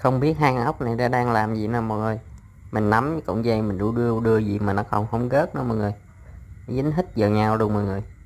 Không biết hai con ốc này đã đang làm gì nè mọi người. Mình nắm cái cọng dây mình đưa gì mà nó không không rớt nữa mọi người. Nó dính hít vào nhau luôn mọi người.